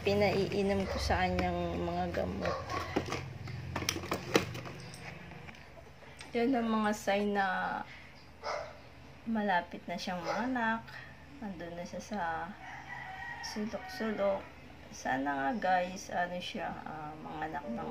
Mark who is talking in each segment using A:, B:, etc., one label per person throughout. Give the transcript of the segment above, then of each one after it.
A: pinaiinom ko sa kanyang mga gamot. Yan ang mga sign na malapit na siyang manganak. Nandun na siya sa sulok-sulok. Sana nga guys, ano siya, manganak ng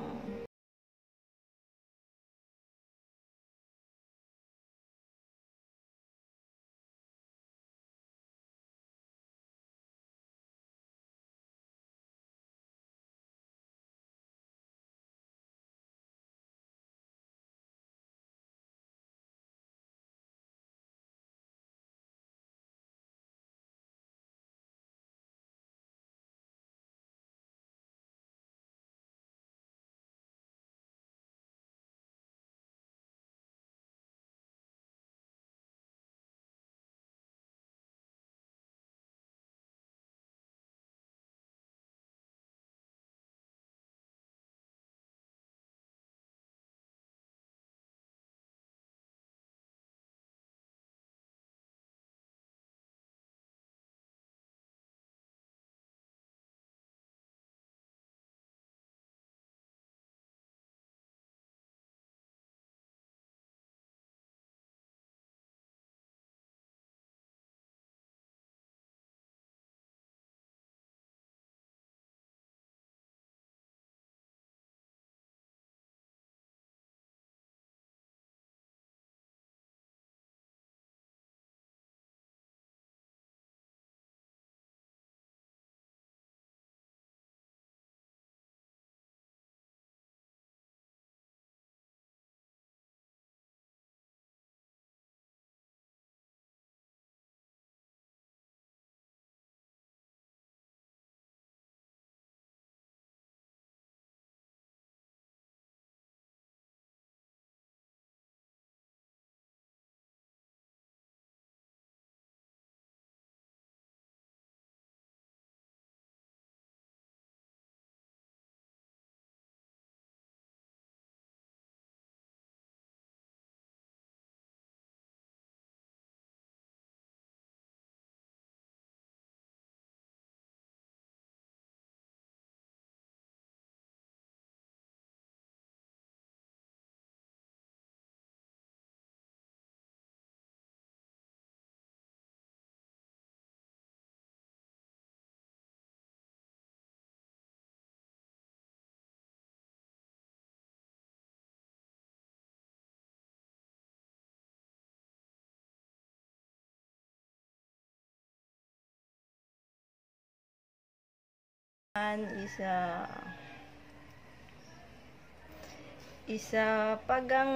A: isa pagang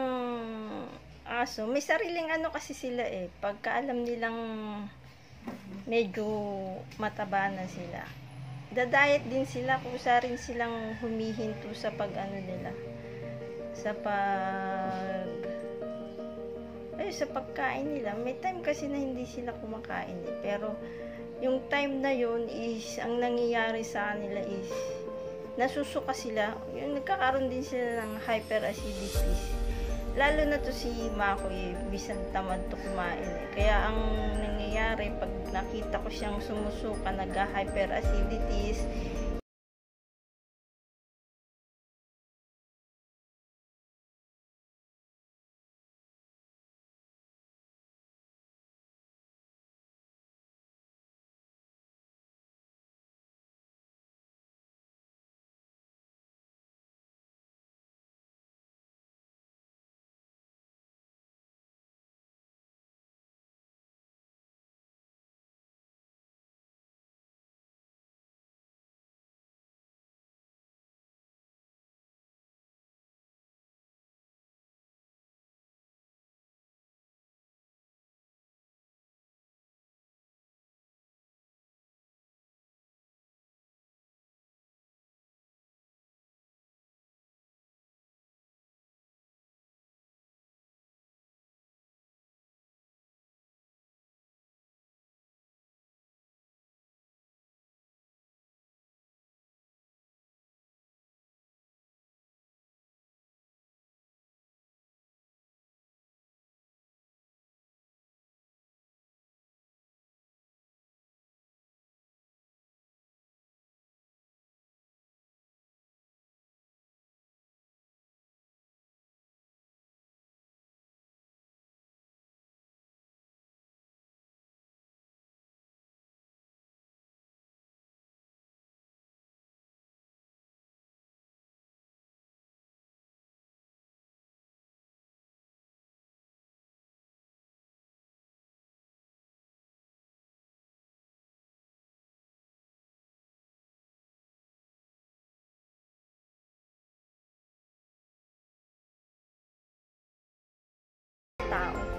A: aso. May sariling ano kasi sila eh. Pagka alam nilang medyo mataba na sila, dadayet din sila, kusa rin silang humihinto sa pag ano nila, sa sa pagkain nila. May time kasi na hindi sila kumakain eh. Pero yung time na yun is, ang nangyayari sa kanila is, nasusuka sila. Yung nagkakaroon din sila ng hyperacidity. Lalo na to si Mako eh, bisan tamad to kumain eh. Kaya ang nangyayari, pag nakita ko siyang sumusuka, nagka-hyperacidities, tao.